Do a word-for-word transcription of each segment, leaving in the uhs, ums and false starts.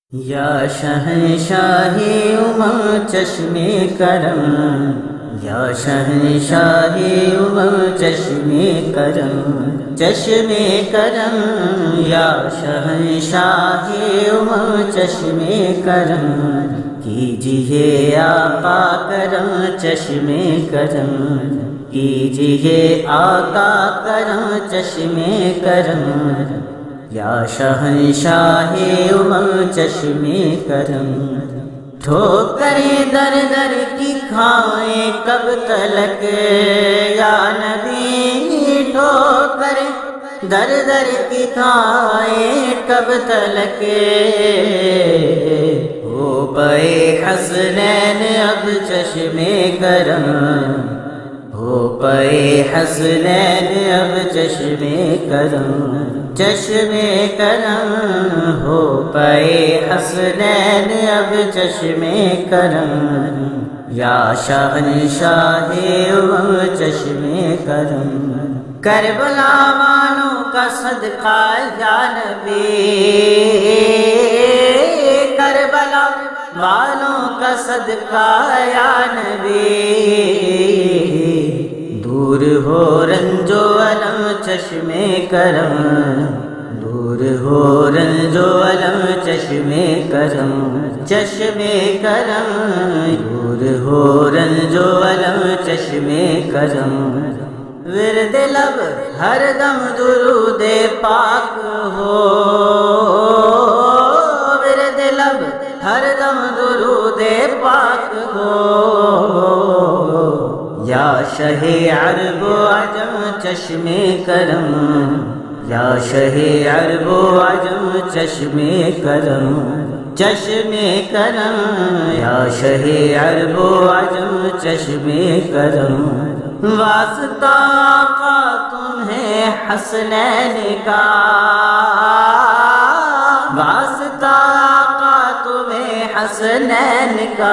یا شہنشاہی امم چشم کرم، یا شہنشاہی امم چشم کرم، چشم کرم، یا شہنشاہی امم چشم کرم، کیجئے آقا کرم چشم کرم، کیجئے آقا کرم چشم کرم، یا شہنشاہ امم چشم کرم۔ ٹھوکریں در در کی کھائیں کب تلک یا نبی، ٹھوکریں در در کی کھائیں کب تلک، ہو پئے حسنین اب چشم کرم، ہو پئے حسنین اب چشم کرم، چشم کرم، ہو پئے حسنین اب چشم کرم، یا شہنشاہ امم چشم کرم۔ کربلا والوں کا صدقہ یا نبی، کربلا والوں کا صدقہ یا نبی، دور ہو رنج و الم چشم کرم، دور ہو رنج و الم چشم کرم، چشم کرم، دور ہو رنج و الم چشم کرم، ورد لب ہر دم درود پاک ہو، ورد لب ہر دم درود پاک ہو، یا شہ عرب و عجم چشم کرم، یا شہ عرب و عجم چشم کرم، چشم کرم، یا شہ عرب و عجم چشم کرم، واسطہ آقا تمہیں حسنین کا، واسطہ آقا تمہیں حسنین کا،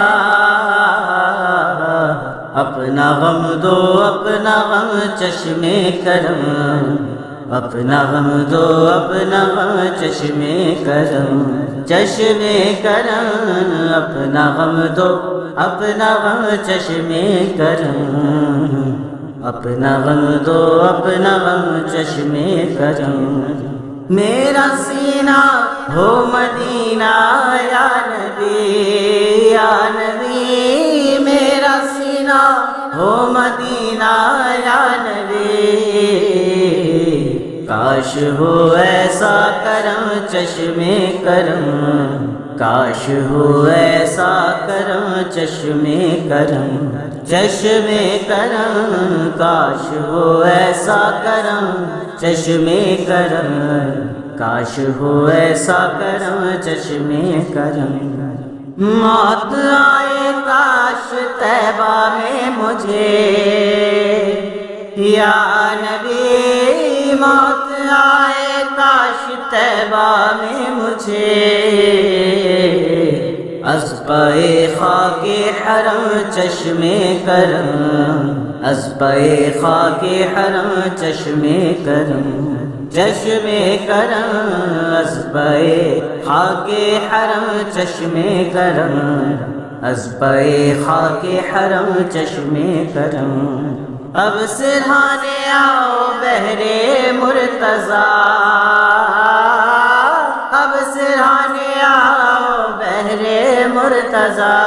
اپنا غم دو اپنا غم چشم کرم، اپنا غم دو اپنا غم چشم کرم، چشم کرم، اپنا غم دو اپنا غم چشم کرم، اپنا غم دو اپنا غم چشم کرم، میرا سینہ ہو مدینہ یا نبی، یا نبی، میرا سینہ ہو مدینہ یا نبی، کاش ہو ایسا کرم چشم کرم، کاش ہو ایسا کرم چشم کرم، چشم کرم، کاش ہو ایسا کرم چشم کرم، کاش ہو ایسا کرم چشم کرم، موت آئے کاش طیبہ میں مجھے یا نبی، موت آئے کاش طیبہ میں مجھے، از پائے خاک حرم چشم کرم، از پائے خاک حرم چشم کرم، چشم کرم، از پائے خاک حرم چشم کرم، از پائے خاک حرم چشم کرم، اب سرہانے آؤ بہرے مرتضیٰ، اب سرہانے آؤ بہرے مرتضیٰ،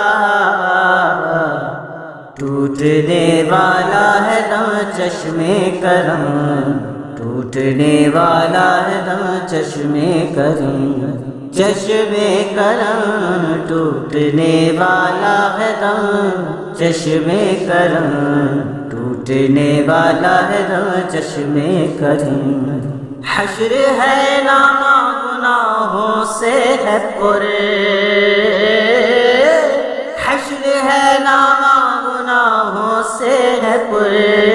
ٹوٹنے والا ہے دم چشم کرم، ٹوٹنے والا ہے دم چشم کرم، چشم کرم، ٹوٹنے والا ہے دم چشم کرم، ٹوٹنے والا ہے دم چشم کرم، حشر ہے نامہ گناہوں سے ہے پر، حشر ہے نامہ گناہوں سے ہے پر،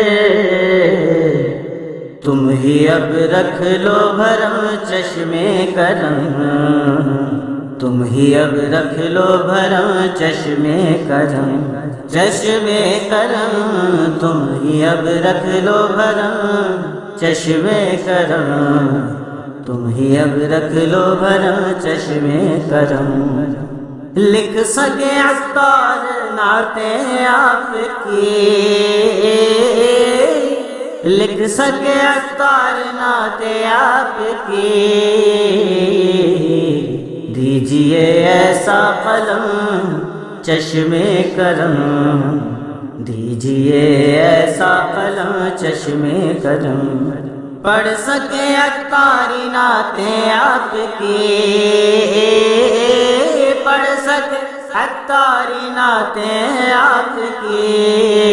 تم ہی اب رکھ لو بھرم چشم کرم، تم ہی اب رکھ لو بھرم چشم کرم، چشم کرم، تم ہی اب رکھ لو بھرم چشم کرم، تم ہی اب رکھ لو بھرم چشمے کرم، لکھ سکے عطار نعتیں آپ کی، لکھ سکے عطار نعتیں آپ کی، دیجئے ایسا قلم چشمے کرم، دیجئے ایسا قلم چشمے کرم، پڑھ سکے عطاری نعتیں آپ کی، پڑھ سکے عطاری نعتیں آپ کی،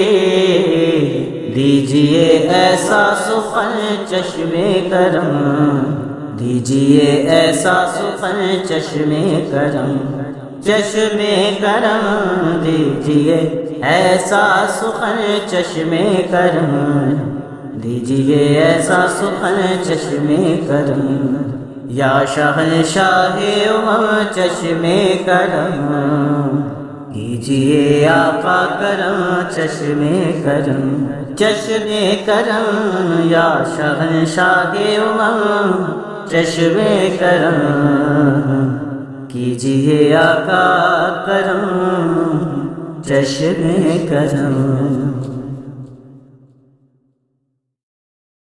دیجئے ایسا سخن چشمے کرم، دیجئے ایسا سخن چشمے کرم، چشمے کرم دیجئے ایسا سخن چشمے کرم، دیجئے ایسا سخن چشمے کرم، یا شہنشاہ امم چشمے کرم، کیجئے آقا کرم چشمے کرم، چشمے کرم، یا شہنشاہ امم چشمے کرم، کیجئے آقا کرم چشمے کرم۔